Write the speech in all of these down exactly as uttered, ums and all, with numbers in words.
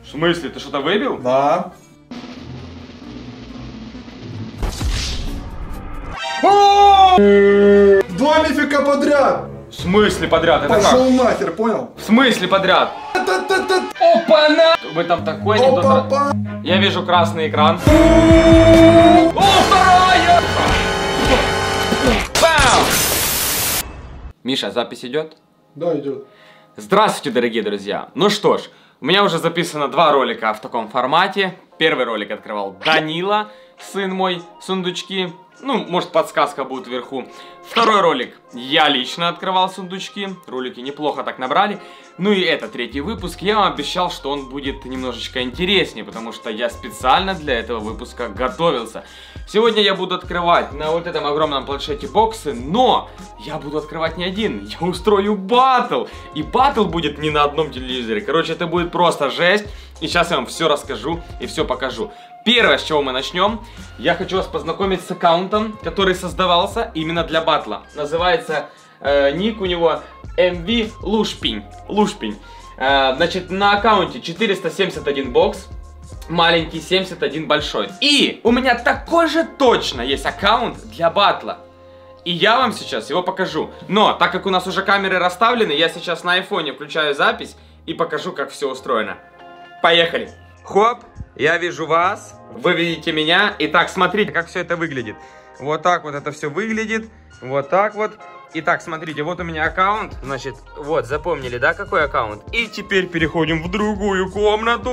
В смысле? Ты что-то выбил? Да. Два мифика подряд! В смысле подряд? Это Пошел как? нахер, понял? В смысле подряд? Та-та-та-та. Опа-на! Вы там такой не Опа-па. Я вижу красный экран. О, вторая! Бам! Миша, запись идет? Да, идет. Здравствуйте, дорогие друзья! Ну что ж, у меня уже записано два ролика в таком формате. Первый ролик открывал Данила, сын мой, сундучки. Ну, может, подсказка будет вверху. Второй ролик я лично открывал сундучки. Ролики неплохо так набрали. Ну и это третий выпуск. Я вам обещал, что он будет немножечко интереснее, потому что я специально для этого выпуска готовился. Сегодня я буду открывать на вот этом огромном планшете боксы, но я буду открывать не один. Я устрою баттл. И баттл будет не на одном телевизоре. Короче, это будет просто жесть. И сейчас я вам все расскажу и все покажу. Первое, с чего мы начнем, я хочу вас познакомить с аккаунтом, который создавался именно для батла. Называется э, ник у него эм ви Лушпень. Лушпень. Э, значит, на аккаунте четыреста семьдесят один бокс, маленький, семьдесят один большой. И у меня такой же точно есть аккаунт для батла. И я вам сейчас его покажу. Но, так как у нас уже камеры расставлены, я сейчас на айфоне включаю запись и покажу, как все устроено. Поехали! Хоп! Я вижу вас, вы видите меня. Итак, смотрите, как все это выглядит. Вот так вот это все выглядит. Вот так вот. Итак, смотрите, вот у меня аккаунт. Значит, вот, запомнили, да, какой аккаунт? И теперь переходим в другую комнату.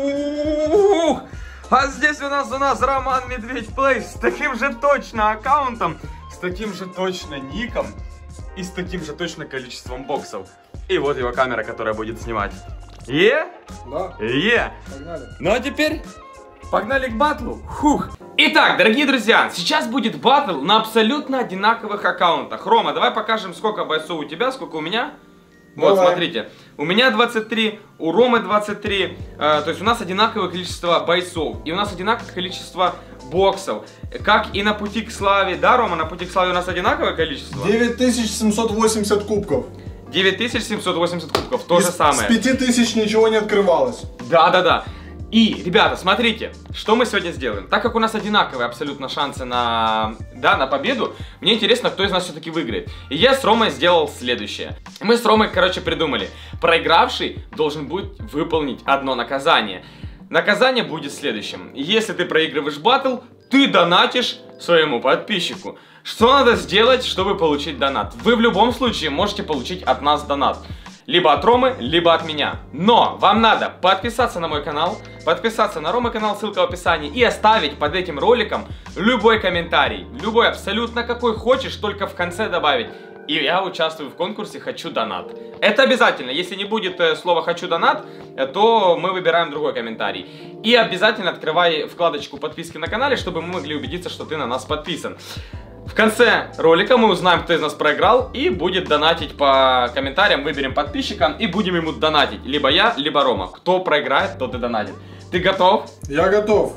У-у-у-у-у! А здесь у нас у нас Роман Медведь Плей с таким же точно аккаунтом, с таким же точно ником и с таким же точно количеством боксов. И вот его камера, которая будет снимать. Е? Да. Е. Погнали. Ну а теперь погнали к батлу. Хух. Итак, дорогие друзья, сейчас будет батл на абсолютно одинаковых аккаунтах. Рома, давай покажем, сколько бойцов у тебя, сколько у меня. Вот, давай. Смотрите. У меня двадцать три, у Ромы двадцать три. Э, то есть у нас одинаковое количество бойцов. И у нас одинаковое количество боксов. Как и на пути к славе. Да, Рома, на пути к славе у нас одинаковое количество? девять тысяч семьсот восемьдесят кубков. девять тысяч семьсот восемьдесят кубков, то Из, же самое. С пяти тысяч ничего не открывалось. Да-да-да. И, ребята, смотрите, что мы сегодня сделаем. Так как у нас одинаковые абсолютно шансы на, да, на победу, мне интересно, кто из нас все-таки выиграет. И я с Ромой сделал следующее. Мы с Ромой, короче, придумали. Проигравший должен будет выполнить одно наказание. Наказание будет следующим. Если ты проигрываешь баттл, ты донатишь своему подписчику. Что надо сделать, чтобы получить донат? Вы в любом случае можете получить от нас донат. Либо от Ромы, либо от меня. Но вам надо подписаться на мой канал, подписаться на Ромы канал, ссылка в описании, и оставить под этим роликом любой комментарий. Любой, абсолютно какой хочешь, только в конце добавить. И я участвую в конкурсе «Хочу донат». Это обязательно. Если не будет э, слова «Хочу донат», э, то мы выбираем другой комментарий. И обязательно открывай вкладочку подписки на канале, чтобы мы могли убедиться, что ты на нас подписан. В конце ролика мы узнаем, кто из нас проиграл, и будет донатить по комментариям, выберем подписчика и будем ему донатить. Либо я, либо Рома. Кто проиграет, тот и донатит. Ты готов? Я готов.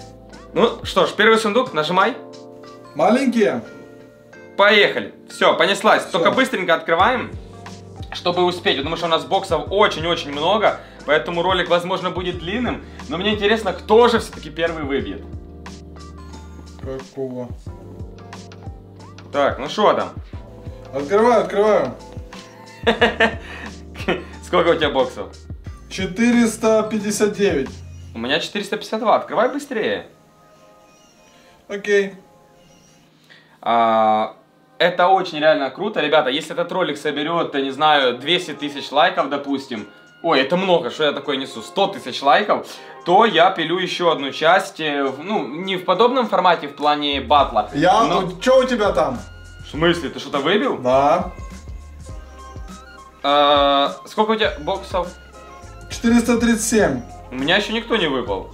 Ну что ж, первый сундук, нажимай. Маленькие? Поехали. Все, понеслась. Всё. Только быстренько открываем, чтобы успеть, потому что у нас боксов очень-очень много, поэтому ролик, возможно, будет длинным. Но мне интересно, кто же все-таки первый выбьет. Какого? Так, ну что там? Открываю, открываю. Сколько у тебя боксов? четыреста пятьдесят девять. У меня четыреста пятьдесят два. Открывай быстрее. Окей. А, это очень реально круто. Ребята, если этот ролик соберет, я не знаю, двести тысяч лайков, допустим. Ой, это много, что я такое несу. сто тысяч лайков. То я пилю еще одну часть. Ну, не в подобном формате, в плане батла. Я... но... Что у тебя там? В смысле? Ты что-то выбил? Да. А, сколько у тебя боксов? четыреста тридцать семь. У меня еще никто не выпал.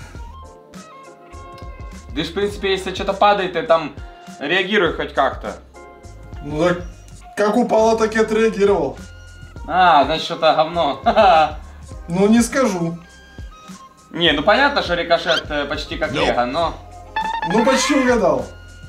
Да, в принципе, если что-то падает, ты там реагируй хоть как-то. Ну так, как упало, так и отреагировал. А, значит, что-то говно. Ну, не скажу. Не, ну понятно, что рикошет почти как лего, но... Ну, почти угадал.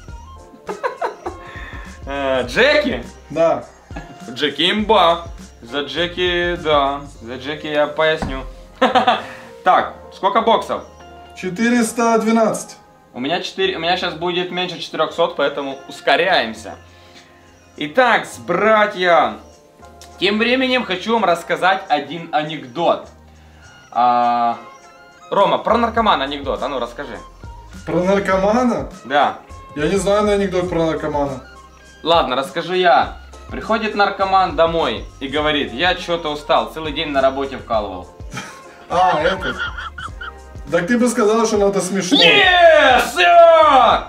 Джеки? Да. Джеки имба. За Джеки, да. За Джеки я поясню. Так, сколько боксов? четыреста двенадцать. У меня четыре, у меня сейчас будет меньше четырёхсот, поэтому ускоряемся. Итак, братья, тем временем хочу вам рассказать один анекдот. А, Рома, про наркомана анекдот, а ну расскажи. Про наркомана? Да. Я не знаю на анекдот про наркомана. Ладно, расскажу я. Приходит наркоман домой и говорит: я что-то устал, целый день на работе вкалывал. А, это. Так ты бы сказал, что надо смешно. Нет, все!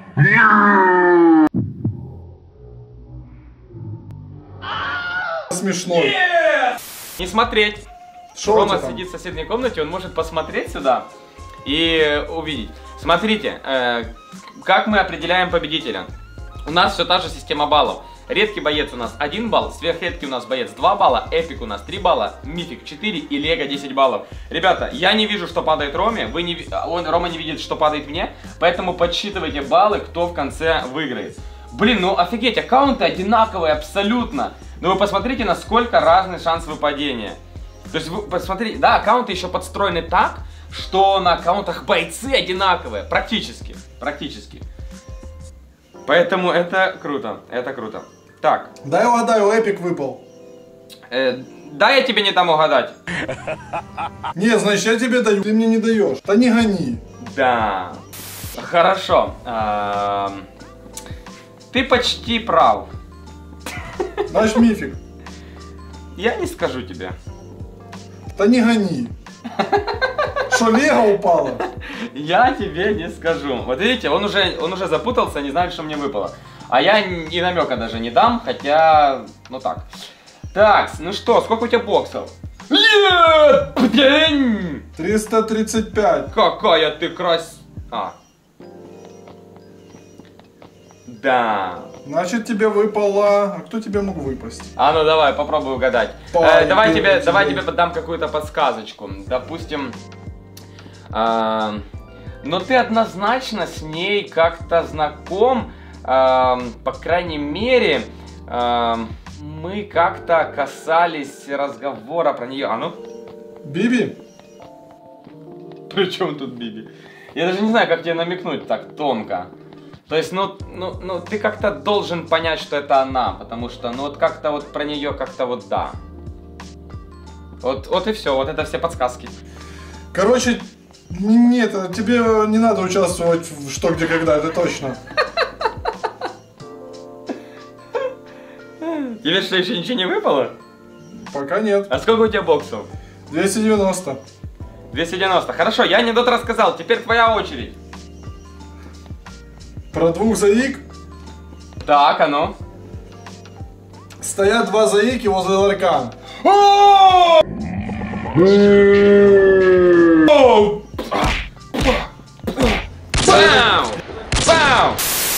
Смешной. Yes! Не смотреть. Шо у Рома тебя там? сидит в соседней комнате, он может посмотреть сюда и увидеть. Смотрите, э, как мы определяем победителя. У нас все та же система баллов. Редкий боец у нас один балл, сверхредкий у нас боец два балла, эпик у нас три балла, мифик четыре и лего десять баллов. Ребята, я не вижу, что падает Роме, вы не, он, Рома не видит, что падает мне, поэтому подсчитывайте баллы, кто в конце выиграет. Блин, ну офигеть, аккаунты одинаковые абсолютно. Но вы посмотрите, насколько разный шанс выпадения. То есть вы посмотрите, да, аккаунты еще подстроены так, что на аккаунтах бойцы одинаковые, практически, практически. Поэтому это круто, это круто. Так. Дай угадаю, эпик выпал. Э, да, я тебе не дам угадать. Не, значит, я тебе даю, ты мне не даешь. Да не гони. Да. Хорошо. А, ты почти прав. Наш мифик. Я не скажу тебе. Да не гони. Что, лего упало? Я тебе не скажу. Вот видите, он уже, он уже запутался, не знает, что мне выпало. А я и намека даже не дам, хотя, ну так. Так, ну что, сколько у тебя боксов? Нет, блин! триста тридцать пять. Какая ты крас... А. Да. Значит, тебе выпало... А кто тебе мог выпасть? А ну давай, попробуй угадать. Пай, Э, давай, ты, тебе, тебе. давай тебе подам какую-то подсказочку. Допустим... Э, но ты однозначно с ней как-то знаком. Э, по крайней мере, э, мы как-то касались разговора про нее. А ну? Биби? При чем тут Биби? Я даже не знаю, как тебе намекнуть так тонко. То есть, ну, ну, ну, ты как-то должен понять, что это она, потому что, ну, вот как-то вот про нее как-то вот да. Вот, вот и все, вот это все подсказки. Короче, нет, тебе не надо участвовать в что, где, когда, это точно. Тебе что, еще ничего не выпало? Пока нет. А сколько у тебя боксов? двести девяносто. двести девяносто. Хорошо, я анекдот рассказал, теперь твоя очередь. Про двух заик. Так, а ну. Стоят два заики возле ларька. Бау! Бау!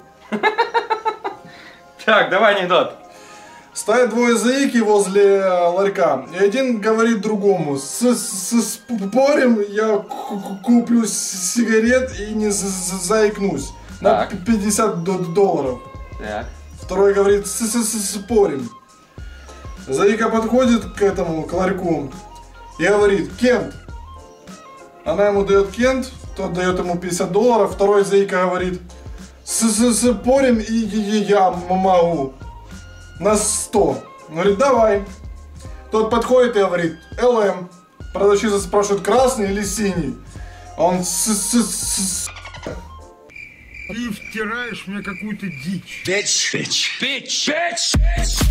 Так, давай анекдот. Стоят двое заики возле ларька. И один говорит другому: с, с, спорим, я куплю сигарет и не заикнусь. На Так. пятьдесят долларов. Так. Второй говорит: с, с, с, спорим. Заика подходит к этому, к ларьку, и говорит: Кент. Она ему дает Кент, тот дает ему пятьдесят долларов. Второй заика говорит: с, с, спорим, и, и я могу. На сто. Он говорит: давай. Тот подходит и говорит: ЛМ. Продавщица спрашивает: красный или синий? А он: с, с, с, Ты втираешь мне какую-то дичь. Bitch. Bitch. Bitch. Bitch.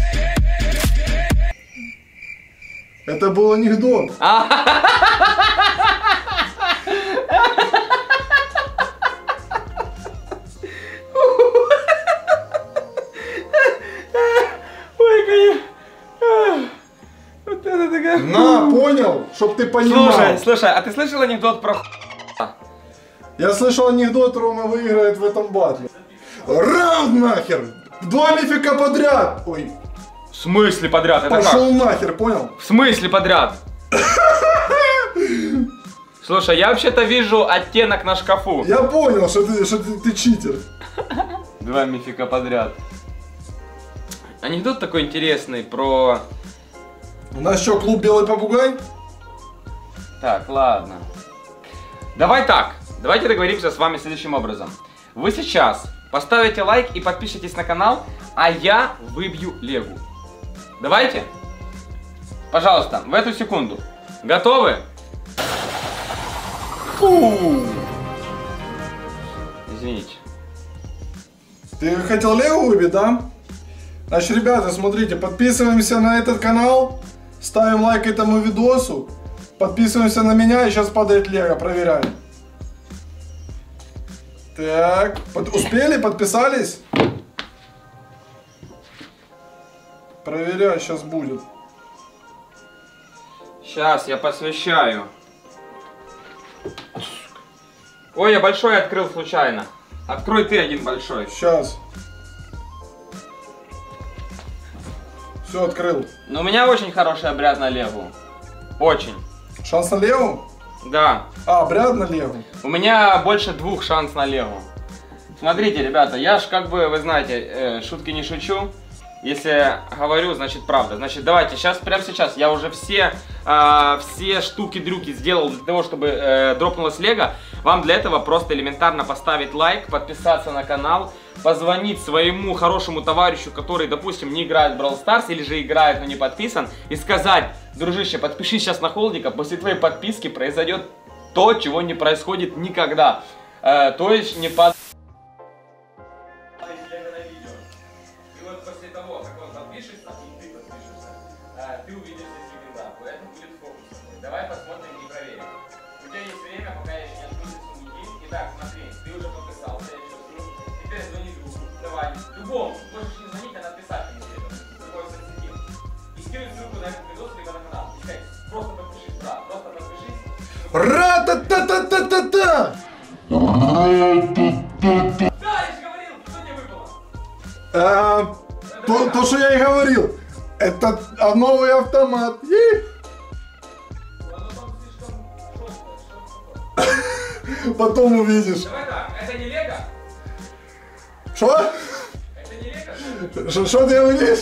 Это был анекдот. Ой, конечно. Вот это такая... На, понял? Чтоб ты понимал. Слушай, слушай, а ты слышал анекдот про хуй? Я слышал анекдот, Рома выиграет в этом батле. Раунд нахер! Два мифика подряд! Ой, В смысле подряд? Это пошел как? нахер, понял? В смысле подряд? Слушай, я вообще-то вижу оттенок на шкафу. Я понял, что ты, что ты, ты читер. Два мифика подряд. Анекдот такой интересный про... У нас что, клуб «Белый попугай»? Так, ладно. Давай так, давайте договоримся с вами следующим образом. Вы сейчас поставите лайк и подпишитесь на канал, а я выбью Легу. Давайте? Пожалуйста, в эту секунду. Готовы? Фу. Извините. Ты хотел Легу выбить, да? Значит, ребята, смотрите, подписываемся на этот канал, ставим лайк этому видосу, подписываемся на меня, и сейчас падает Лего, проверяем. Так, под... успели, подписались? Проверяю, сейчас будет. Сейчас, я посвящаю. Ой, я большой открыл случайно. Открой ты один большой. Сейчас. Все, открыл. Но у меня очень хороший обряд на Легу. Очень. Шанс на Легу? Да. А, обряд на Легу. У меня больше двух шансов на Легу. Смотрите, ребята, я ж как бы, вы знаете, э, шутки не шучу. Если говорю, значит правда. Значит, давайте, сейчас, прямо сейчас, я уже все, э, все штуки-дрюки сделал для того, чтобы э, дропнулась Лего. Вам для этого просто элементарно поставить лайк, подписаться на канал, позвонить своему хорошему товарищу, который, допустим, не играет в Brawl Stars, или же играет, но не подписан, и сказать: дружище, подпишись сейчас на Холдика, после твоей подписки произойдет то, чего не происходит никогда. Э, то есть не под... После того, как он подпишется, и ты подпишешься, э, ты увидишь здесь легендар, поэтому будет фокус такой. Давай посмотрим и проверим. У тебя есть время, пока я еще не открою сундуки. Итак, смотри, ты уже подписался, я чувствую. Теперь звони другу, давай, любому, можешь не звонить, а написать ему где-то, в любой соцсети. И скинуть ссылку на этот видос, либо на канал. И сказать: просто подпишись, да, просто подпишись. Ра-та-та-та-та-та-та! Да, я же говорил, что тебе выпало? А, то, то, что я и говорил, это а, новый автомат. Е! Оно там слишком жесткое, что-то. Потом увидишь. Давай так, это не Лего? Что? Это не Лего? Что ты говоришь?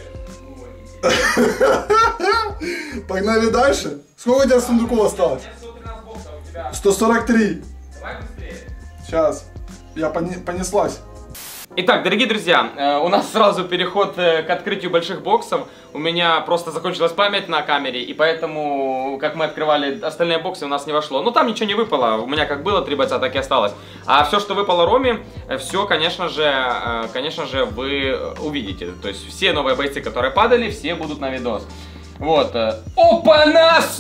Погнали дальше. Сколько у тебя сундуков осталось? У меня сто тринадцать боксов, у тебя... сто сорок три. Давай быстрее. Сейчас. Я пони- понеслась. Итак, дорогие друзья, э, у нас сразу переход э, к открытию больших боксов. У меня просто закончилась память на камере, и поэтому, как мы открывали остальные боксы, у нас не вошло. Ну, там ничего не выпало, у меня как было три бойца, так и осталось. А все, что выпало Роме, э, все, конечно же, э, конечно же, вы увидите. То есть все новые бойцы, которые падали, все будут на видос. Вот. Э, Опа-нас!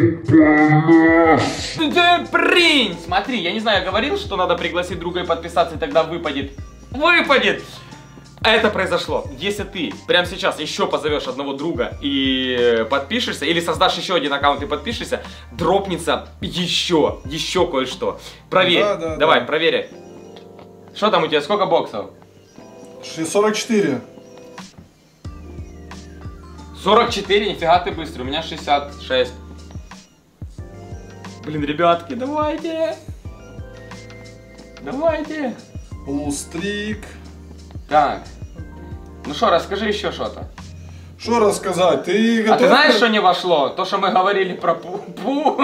Принц! Смотри, я не знаю, я говорил, что надо пригласить друга и подписаться, и тогда выпадет. Выпадет! Это произошло. Если ты прямо сейчас еще позовешь одного друга и подпишешься, или создашь еще один аккаунт и подпишешься, дропнется еще, еще кое-что. Проверь. Да, да, Давай, да. проверь. Что там у тебя? Сколько боксов? сорок четыре. сорок четыре? Нифига ты быстрый. У меня шестьдесят шесть. Блин, ребятки, давайте. Давайте. Лустрик. Так. Ну что, расскажи еще что-то. Что рассказать? Ты готов? А ты знаешь, что не вошло? То, что мы говорили про Пу-Пу.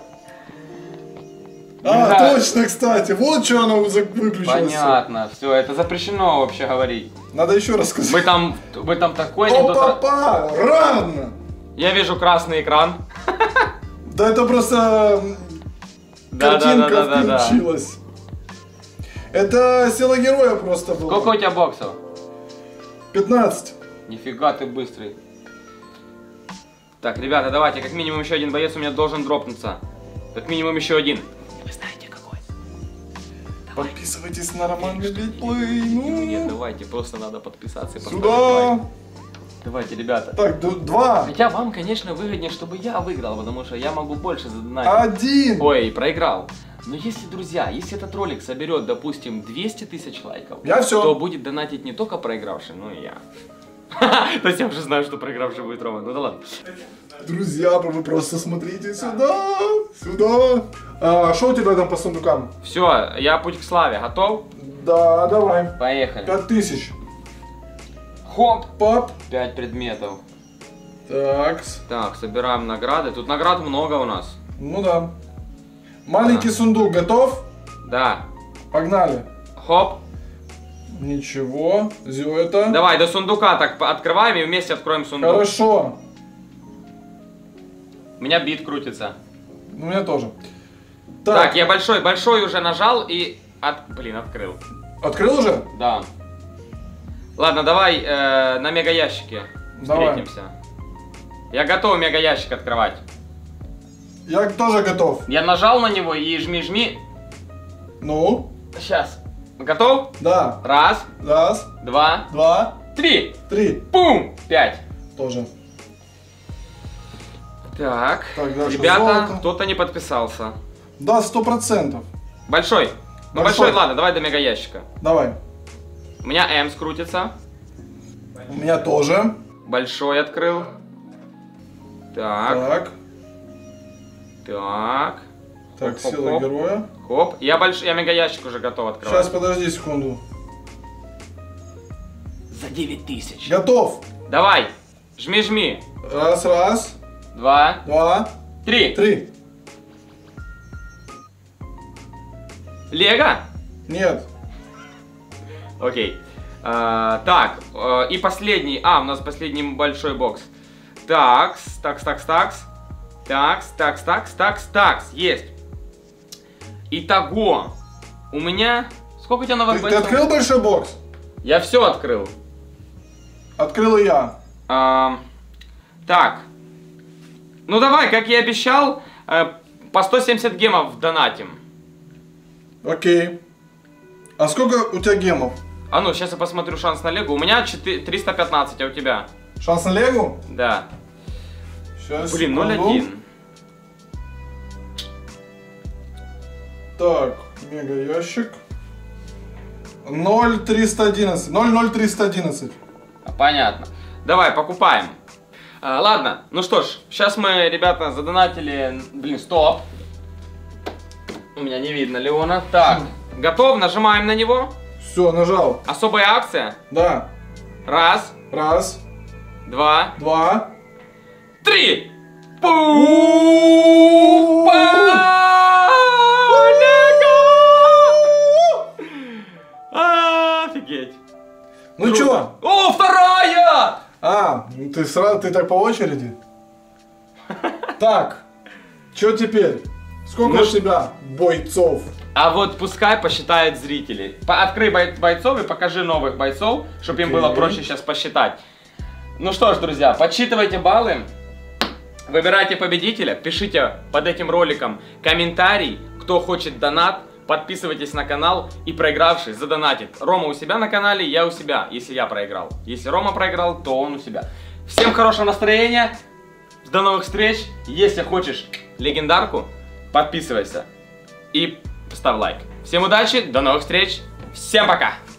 А, точно, кстати. Вот что оно выключилось. Понятно, все, это запрещено вообще говорить. Надо еще рассказать. Вы там, вы там такой анекдот... О-папа, рано! Я вижу красный экран. Да это просто картинка включилась. Это сила героя просто была. Сколько у тебя боксов? пятнадцать. Нифига ты быстрый. Так, ребята, давайте, как минимум еще один боец у меня должен дропнуться. Как минимум еще один. Вы знаете какой? Подписывайтесь на Роман Медведь-плей. Ну. Нет, давайте, просто надо подписаться и поставить Сюда. лайк. Давайте, ребята. Так, два. Хотя вам, конечно, выгоднее, чтобы я выиграл, потому что я могу больше задонатить. Один. Ой, проиграл. Но если, друзья, если этот ролик соберет, допустим, двести тысяч лайков, я все. то будет донатить не только проигравший, но и я. То есть я уже знаю, что проигравший будет Рома. Ну да ладно. Друзья, вы просто смотрите сюда, сюда. А что у тебя там по сундукам? Все, я путь к славе. Готов? Да, давай. Поехали. Пять тысяч. Хоп. Пап. Пять предметов. Так. Так, собираем награды. Тут наград много у нас. Ну да. Маленький Да. сундук готов? Да. Погнали. Хоп. Ничего. Зю это. Давай, до сундука так по- открываем и вместе откроем сундук. Хорошо. У меня бит крутится. У меня тоже. Так, Так, я большой, большой уже нажал и... От... Блин, открыл. открыл уже? Да. Ладно, давай э, на мега ящике Давай. встретимся. Я готов мега ящик открывать. Я тоже готов. Я нажал на него и жми-жми. Ну? Сейчас. Готов? Да. Раз, Раз, два, два, три. три. Пум! Пять. Тоже. Так, Так, дальше ребята, золото. кто-то не подписался. Да, сто процентов. Большой. Ну Большой. большой, ладно, давай до мега ящика. Давай. У меня М скрутится. У меня тоже. Большой открыл. Так, Так. так. Так, Хоп, хоп, сила хоп. героя. Хоп. Я больш... я мега ящик уже готов открывать. Сейчас, подожди секунду. За девять тысяч. Готов. Давай. Жми-жми. Раз, раз, Два, два, три. три. Лего? Нет. Окей. А, так, э, и последний. А, у нас последний большой бокс. Такс, такс, такс, такс. Такс, такс, такс, такс, такс. Есть. Итого. У меня... Сколько у тебя новых Ты, ты бойцов? открыл большой бокс? Я все открыл. Открыл и я. А, так. Ну давай, как я и обещал, э, по сто семьдесят гемов донатим. Окей. А сколько у тебя гемов? А ну, сейчас я посмотрю шанс на Лего. У меня четыре- триста пятнадцать, а у тебя? Шанс на Легу? Да. Сейчас. Блин, ноль секунду. один. Так, мега ящик. ноль триста одиннадцать. ноль ноль триста одиннадцать. Понятно. Давай, покупаем. А, ладно, ну что ж, сейчас мы, ребята, задонатили... Блин, стоп. У меня не видно Леона. Так, готов, нажимаем на него. Все, нажал. Особая акция. Да. Раз, Раз, два, два. три. Пу! Офигеть. Ну Круто. чё? О, вторая! А, ну ты сразу, ты так по очереди? Так, чё теперь? Сколько Ну у ш- тебя бойцов? А вот пускай посчитают зрители. По- Открой бой- бойцов и покажи новых бойцов, чтобы им Окей. было проще сейчас посчитать. Ну что ж, друзья, подсчитывайте баллы, выбирайте победителя, пишите под этим роликом комментарий, кто хочет донат, подписывайтесь на канал и проигравший задонатит. Рома у себя на канале, я у себя, если я проиграл. Если Рома проиграл, то он у себя. Всем хорошего настроения, до новых встреч. Если хочешь легендарку, подписывайся и ставь лайк. Всем удачи, до новых встреч, всем пока!